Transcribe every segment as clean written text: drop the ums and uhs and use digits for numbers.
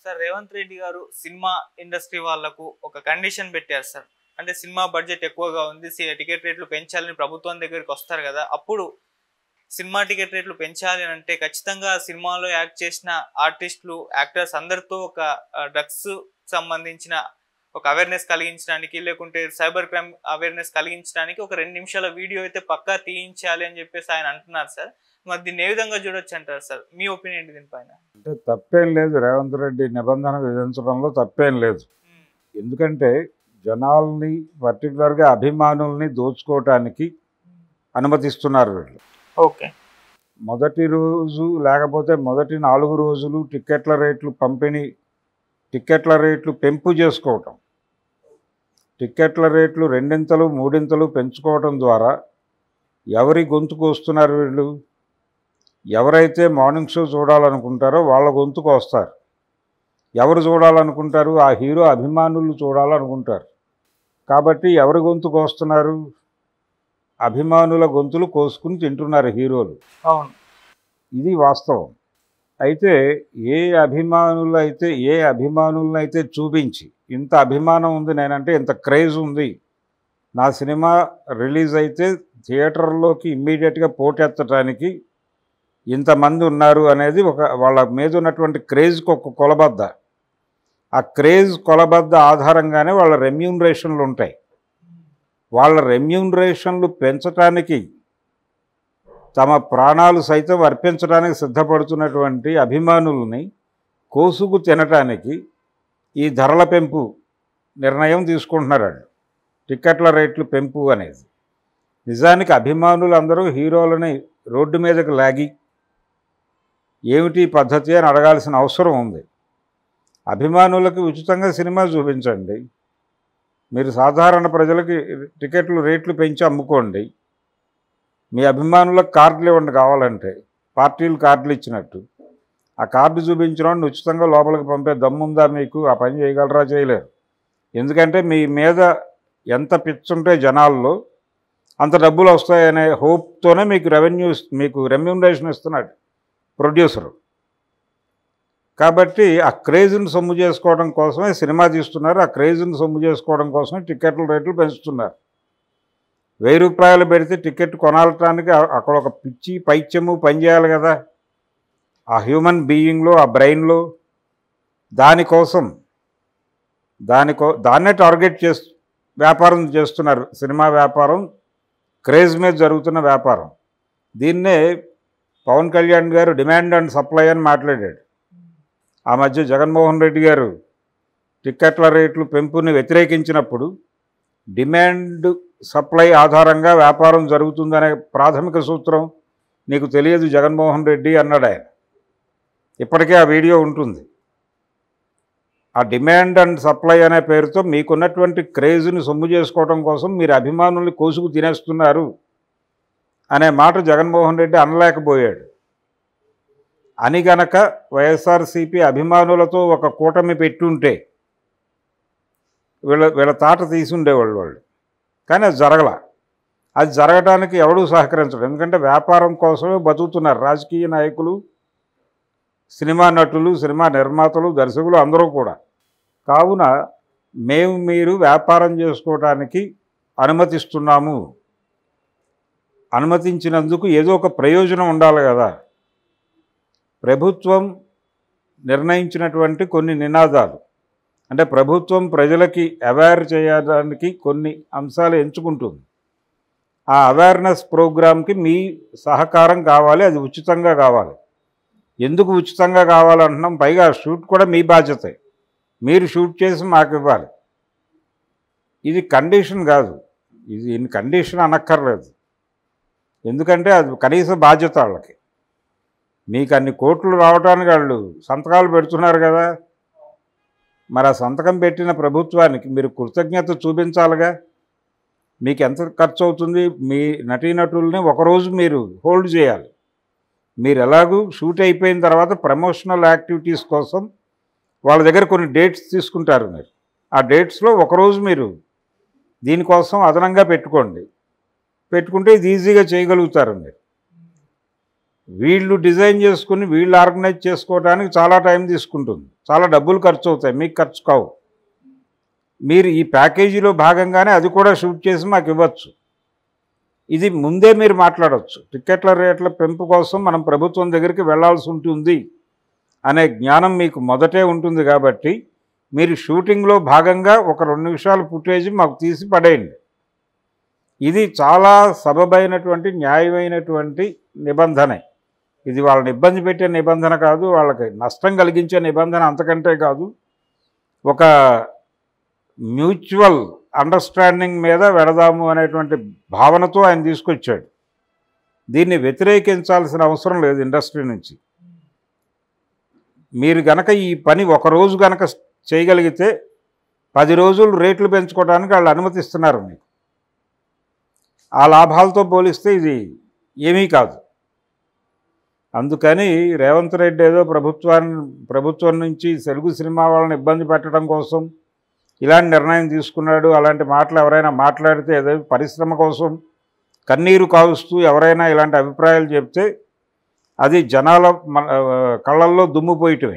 Sir Revanth Reddy గారు cinema industry వాళ్ళకు ఒక కండిషన్ పెట్టారు సార్. అంటే సినిమా బడ్జెట్ ఎక్కువగా ఉంది, టికెట్ రేట్లు పెంచాలని ప్రభుత్వం దగ్గరికి వస్తారు కదా, అప్పుడు సినిమా టికెట్ రేట్లు పెంచాలి అంటే ఖచ్చితంగా సినిమాలో యాక్ట్ చేసిన ఆర్టిస్టులు, యాక్టర్స్ అందరితో ఒక డ్రగ్స్ సంబంధించిన ఒక అవేర్నెస్ కలిగించడానికి, లేకుంటే సైబర్ క్రైమ్ అవేర్నెస్ కలిగించడానికి ఒక 2 నిమిషాల వీడియో అయితే పక్కా తీయించాలి అని చెప్పేసి ఆయన అంటున్నారు సార్. మరి దీన్ని ఏ విధంగా చూడొచ్చు అంటారు సార్? మీ ఒపీనియన్ దీనిపైన? అంటే తప్పేం లేదు, రేవంత్ రెడ్డి నిబంధన విధించడంలో తప్పేం లేదు. ఎందుకంటే జనాల్ని, పర్టికులర్గా అభిమానుల్ని దోచుకోవటానికి అనుమతిస్తున్నారు వీళ్ళు. ఓకే, మొదటి రోజు లేకపోతే మొదటి 4 రోజులు టిక్కెట్ల రేట్లు పంపిణీ, టిక్కెట్ల రేట్లు పెంపు చేసుకోవటం, టిక్కెట్ల రేట్లు 2 3 పెంచుకోవటం ద్వారా ఎవరి గొంతుకు వస్తున్నారు వీళ్ళు? ఎవరైతే మార్నింగ్ షో చూడాలనుకుంటారో వాళ్ళ గొంతుకు వస్తారు. ఎవరు చూడాలనుకుంటారు? ఆ హీరో అభిమానులు చూడాలనుకుంటారు. కాబట్టి ఎవరి గొంతుకు వస్తున్నారు? అభిమానుల గొంతులు కోసుకుని తింటున్నారు హీరోలు. అవును, ఇది వాస్తవం. అయితే ఏ అభిమానులనైతే చూపించి ఇంత అభిమానం ఉంది, నేనంటే ఇంత క్రేజ్ ఉంది, నా సినిమా రిలీజ్ అయితే థియేటర్లోకి ఇమ్మీడియట్గా పోటెత్తడానికి ఇంతమంది ఉన్నారు అనేది వాళ్ళ మీద ఉన్నటువంటి క్రేజ్కి ఒక కొలబద్ద. ఆ క్రేజ్ కొలబద్ద ఆధారంగానే వాళ్ళ రెమ్యూనరేషన్లు ఉంటాయి. వాళ్ళ రెమ్యూనరేషన్లు పెంచడానికి, తమ ప్రాణాలు సైతం అర్పించడానికి సిద్ధపడుతున్నటువంటి అభిమానుల్ని కోసుకు తినటానికి ఈ ధరల పెంపు నిర్ణయం తీసుకుంటున్నారు వాళ్ళు, టిక్కెట్ల రేట్లు పెంపు అనేది. నిజానికి అభిమానులు అందరూ హీరోలని రోడ్డు మీదకి లాగి ఏమిటి పద్ధతి అని అడగాల్సిన అవసరం ఉంది. అభిమానులకు ఉచితంగా సినిమా చూపించండి, మీరు సాధారణ ప్రజలకి టికెట్లు రేట్లు పెంచి అమ్ముకోండి, మీ అభిమానులకు కార్డులు ఇవ్వండి, కావాలంటే పార్టీలు కార్డులు ఇచ్చినట్టు. ఆ కార్డు చూపించిన ఉచితంగా లోపలికి పంపే దమ్ముందా మీకు? ఆ పని చేయగలరా? చేయలేరు. ఎందుకంటే మీ మీద ఎంత పిచ్చుంటే జనాల్లో అంత డబ్బులు వస్తాయనే హోప్తోనే మీకు రెమ్యూనరేషన్ ఇస్తున్నాడు ప్రొడ్యూసరు. కాబట్టి ఆ క్రేజ్ని సొమ్ము చేసుకోవడం కోసమే సినిమా తీస్తున్నారు, ఆ క్రేజ్ని సొమ్ము చేసుకోవడం కోసమే టికెట్ల రేట్లు పెంచుతున్నారు. 1000 రూపాయలు పెడితే టికెట్ కొనాలటానికి అక్కడ ఒక పిచ్చి పైత్యము పనిచేయాలి కదా, ఆ హ్యూమన్ బీయింగ్లో, ఆ బ్రెయిన్లో. దాన్నే టార్గెట్ వ్యాపారం చేస్తున్నారు. సినిమా వ్యాపారం, క్రేజ్ మీద జరుగుతున్న వ్యాపారం. దీన్నే పవన్ కళ్యాణ్ గారు డిమాండ్ అండ్ సప్లై అని మాట్లాడాడు. ఆ మధ్య జగన్మోహన్ రెడ్డి గారు టిక్కెట్ల రేట్లు పెంపుని వ్యతిరేకించినప్పుడు డిమాండ్ సప్లై ఆధారంగా వ్యాపారం జరుగుతుందనే ప్రాథమిక సూత్రం నీకు తెలియదు జగన్మోహన్ రెడ్డి అన్నాడు ఆయన. ఇప్పటికే ఆ వీడియో ఉంటుంది. ఆ డిమాండ్ అండ్ సప్లై అనే పేరుతో మీకున్నటువంటి క్రేజ్ని సొమ్ము చేసుకోవడం కోసం మీరు అభిమానుల్ని కోసుకు తినేస్తున్నారు అనే మాట జగన్మోహన్ రెడ్డి అనలేకపోయాడు. అని గనక వైఎస్ఆర్సీపీ అభిమానులతో ఒక కూటమి పెట్టుంటే వీళ్ళ తాట తీసుండేవాళ్ళు వాళ్ళు. కానీ అది జరగల. అది జరగడానికి ఎవడూ సహకరించడు. ఎందుకంటే వ్యాపారం కోసమే బతుకుతున్నారు రాజకీయ నాయకులు, సినిమా నటులు, సినిమా నిర్మాతలు, దర్శకులు అందరూ కూడా. కావున మీరు వ్యాపారం చేసుకోవడానికి అనుమతిస్తున్నాము, అనుమతించినందుకు ఏదో ఒక ప్రయోజనం ఉండాలి కదా. ప్రభుత్వం నిర్ణయించినటువంటి కొన్ని నినాదాలు, అంటే ప్రభుత్వం ప్రజలకి అవేర్ చేయడానికి కొన్ని అంశాలు ఎంచుకుంటుంది. ఆ అవేర్నెస్ ప్రోగ్రామ్కి మీ సహకారం కావాలి, అది ఉచితంగా కావాలి. ఎందుకు ఉచితంగా కావాలంటున్నాం? పైగా షూట్ కూడా మీ బాధ్యతే, మీరు షూట్ చేసి మాకు ఇవ్వాలి. ఇది కండిషన్ కాదు, ఇది కండిషన్ అనక్కర్లేదు. ఎందుకంటే అది కనీస బాధ్యత వాళ్ళకి. మీకు అన్ని కోట్లు రావడానికి వాళ్ళు సంతకాలు పెడుతున్నారు కదా, మరి ఆ సంతకం పెట్టిన ప్రభుత్వానికి మీరు కృతజ్ఞత చూపించాలిగా. మీకు ఎంత ఖర్చు అవుతుంది? మీ నటీనటుల్ని ఒకరోజు మీరు హోల్డ్ చేయాలి. మీరు ఎలాగూ షూట్ అయిపోయిన తర్వాత ప్రమోషనల్ యాక్టివిటీస్ కోసం వాళ్ళ దగ్గర కొన్ని డేట్స్ తీసుకుంటారు. మీరు ఆ డేట్స్లో ఒకరోజు మీరు దీనికోసం అదనంగా పెట్టుకుంటే ఇది ఈజీగా చేయగలుగుతారు మీరు. వీళ్ళు డిజైన్ చేసుకుని వీళ్ళు ఆర్గనైజ్ చేసుకోవడానికి చాలా టైం తీసుకుంటుంది, చాలా డబ్బులు ఖర్చు అవుతాయి, మీకు ఖర్చు కావు. మీరు ఈ ప్యాకేజీలో భాగంగానే అది కూడా షూట్ చేసి మాకు ఇవ్వచ్చు. ఇది ముందే మీరు మాట్లాడవచ్చు. టికెట్ల రేట్ల పెంపు కోసం మనం ప్రభుత్వం దగ్గరికి వెళ్లాల్సి ఉంటుంది అనే జ్ఞానం మీకు మొదటే ఉంటుంది. కాబట్టి మీరు షూటింగ్లో భాగంగా ఒక 2 నిమిషాల ఫుటేజ్ మాకు తీసి పడేయండి. ఇది చాలా సబబైనటువంటి న్యాయమైనటువంటి నిబంధనే. ఇది వాళ్ళని ఇబ్బంది పెట్టే నిబంధన కాదు, వాళ్ళకి నష్టం కలిగించే నిబంధన అంతకంటే కాదు. ఒక మ్యూచువల్ అండర్స్టాండింగ్ మీద వెడదాము అనేటువంటి భావనతో ఆయన తీసుకొచ్చాడు. దీన్ని వ్యతిరేకించాల్సిన అవసరం లేదు ఇండస్ట్రీ నుంచి. మీరు గనక ఈ పని ఒకరోజు గనక చేయగలిగితే 10 రోజులు రేట్లు పెంచుకోవడానికి వాళ్ళు అనుమతిస్తున్నారు మీకు. ఆ లాభాలతో పోలిస్తే ఇది ఏమీ కాదు. అందుకని రేవంత్ రెడ్డి ఏదో ప్రభుత్వం నుంచి తెలుగు సినిమా వాళ్ళని ఇబ్బంది పెట్టడం కోసం ఇలాంటి నిర్ణయం తీసుకున్నాడు, అలాంటి మాటలు ఎవరైనా మాట్లాడితే ఏదో పరిశ్రమ కోసం కన్నీరు కావుస్తూ ఎవరైనా ఇలాంటి అభిప్రాయాలు చెప్తే అది జనాల కళ్ళల్లో దుమ్ము పోయటమే.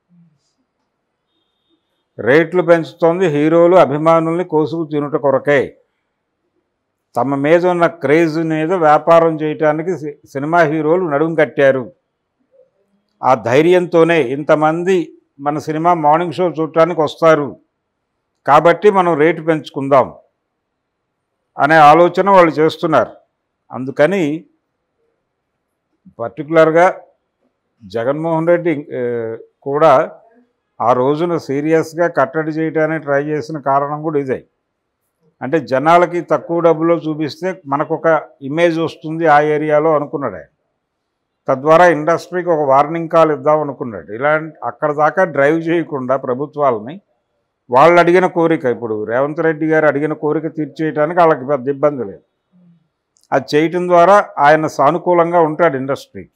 రేట్లు పెంచుతోంది హీరోలు అభిమానుల్ని కోసుకు తినుట కొరకే. తమ మీద ఉన్న క్రేజ్ మీద వ్యాపారం చేయటానికి సినిమా హీరోలు నడుం కట్టారు. ఆ ధైర్యంతోనే ఇంతమంది మన సినిమా మార్నింగ్ షో చూడటానికి వస్తారు, కాబట్టి మనం రేటు పెంచుకుందాం అనే ఆలోచన వాళ్ళు చేస్తున్నారు. అందుకని పర్టికులర్గా జగన్మోహన్ రెడ్డి కూడా ఆ రోజున సీరియస్గా కట్టడి చేయడానికి ట్రై చేసిన కారణం కూడా ఇదే. అంటే జనాలకి తక్కువ డబ్బులో చూపిస్తే మనకొక ఇమేజ్ వస్తుంది ఆ ఏరియాలో అనుకున్నాడు ఆయన. తద్వారా ఇండస్ట్రీకి ఒక వార్నింగ్ కాల్ ఇద్దాం అనుకున్నాడు. ఇలాంటి అక్కడ దాకా డ్రైవ్ చేయకుండా ప్రభుత్వాలని వాళ్ళు అడిగిన కోరిక, ఇప్పుడు రేవంత్ రెడ్డి గారు అడిగిన కోరిక తీర్చేయడానికి వాళ్ళకి పెద్ద ఇబ్బంది లేదు. అది చేయటం ద్వారా ఆయన సానుకూలంగా ఉంటాడు ఇండస్ట్రీకి.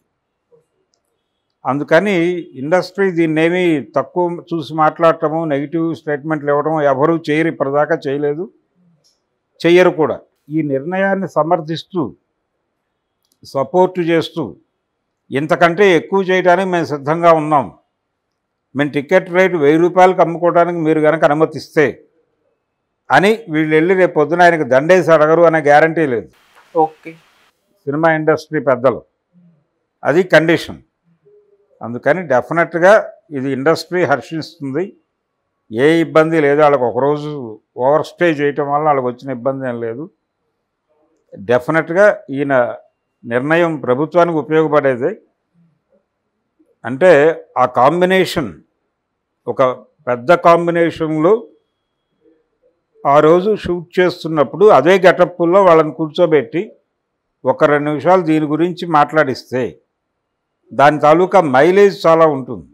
అందుకని ఇండస్ట్రీ దీన్నేమీ తక్కువ చూసి మాట్లాడటము, నెగిటివ్ స్టేట్మెంట్లు ఇవ్వడం ఎవరూ చేయరు, ఇప్పటిదాకా చేయలేదు, చెయ్యరు కూడా. ఈ నిర్ణయాన్ని సమర్థిస్తూ సపోర్టు చేస్తూ ఇంతకంటే ఎక్కువ చేయడానికి మేము సిద్ధంగా ఉన్నాం, మేము టికెట్ రేటు 1000 రూపాయలకు అమ్ముకోవడానికి మీరు కనుక అనుమతిస్తే అని వీళ్ళు వెళ్ళి రేపు పొద్దున ఆయనకు దండేసి అడగరు అనే గ్యారంటీ లేదు. ఓకే, సినిమా ఇండస్ట్రీ పెద్దలు అది కండిషన్. అందుకని డెఫినెట్గా ఇది ఇండస్ట్రీ హర్షిస్తుంది, ఏ ఇబ్బంది లేదు. వాళ్ళకి ఒకరోజు ఓవర్ స్టే చేయటం వల్ల వాళ్ళకి వచ్చిన ఇబ్బంది ఏం లేదు. డెఫినెట్గా ఈయన నిర్ణయం ప్రభుత్వానికి ఉపయోగపడేది. అంటే ఆ కాంబినేషన్ ఒక పెద్ద కాంబినేషన్లో ఆ రోజు షూట్ చేస్తున్నప్పుడు అదే గెటప్పుల్లో వాళ్ళని కూర్చోబెట్టి ఒక 2 నిమిషాలు దీని గురించి మాట్లాడిస్తే దాని తాలూకా మైలేజ్ చాలా ఉంటుంది.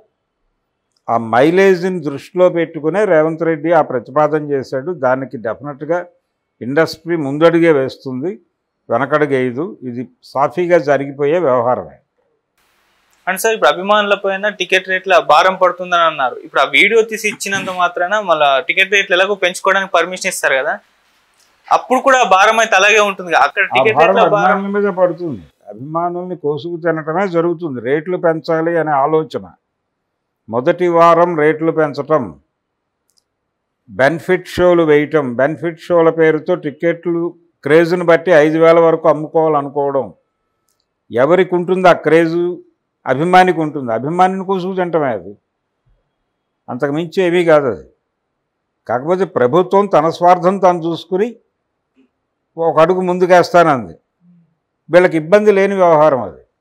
ఆ మైలేజ్ని దృష్టిలో పెట్టుకునే రేవంత్ రెడ్డి ఆ ప్రతిపాదన చేశాడు. దానికి డెఫినెట్గా ఇండస్ట్రీ ముందడుగే వేస్తుంది, వెనకడుగేయదు. ఇది సాఫీగా జరిగిపోయే వ్యవహారమే. అండ్ సార్, ఇప్పుడు అభిమానుల పైన టికెట్ రేట్ల భారం పడుతుందని అన్నారు. ఇప్పుడు ఆ వీడియో తీసి ఇచ్చినంత మాత్రాన మళ్ళీ టికెట్ రేట్లు ఎలాగో పెంచుకోవడానికి పర్మిషన్ ఇస్తారు కదా, అప్పుడు కూడా భారం అయితే అలాగే ఉంటుంది. అక్కడ టికెట్ రేట్ల భారం మీద పడుతుంది, అభిమానుల్ని కోసుకు తినటమే జరుగుతుంది. రేట్లు పెంచాలి అనే ఆలోచన, మొదటి వారం రేట్లు పెంచటం, బెనిఫిట్ షోలు వేయటం, బెనిఫిట్ షోల పేరుతో టికెట్లు క్రేజ్ని బట్టి 5000 వరకు అమ్ముకోవాలనుకోవడం. ఎవరికి ఉంటుంది ఆ క్రేజు? అభిమానికి ఉంటుంది. అభిమానిని కోసుకు తింటమే అది, అంతకుమించి ఏమీ కాదు అది. కాకపోతే ప్రభుత్వం తన స్వార్థం తాను చూసుకుని ఒక అడుగు ముందుకేస్తానంది. వీళ్ళకి ఇబ్బంది లేని వ్యవహారం అది.